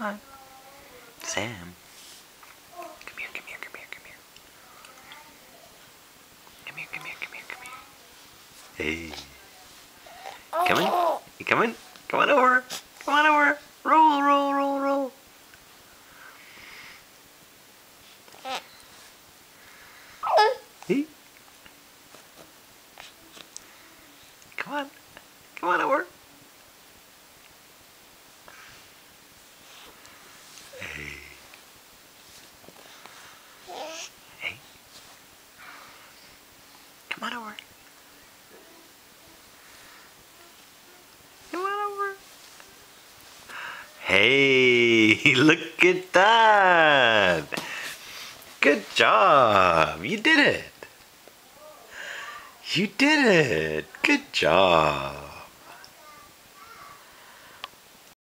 on. Sam. Come here, come here, come here, come here. Come here, come here, come here, come here. Hey. Coming? You coming? Come on over. Come on over. Roll, roll, roll, roll. Hey. Come on. Come on over. Hey. Hey. Come on over. Come on over. Hey, look at that. Good job. You did it. You did it. Good job.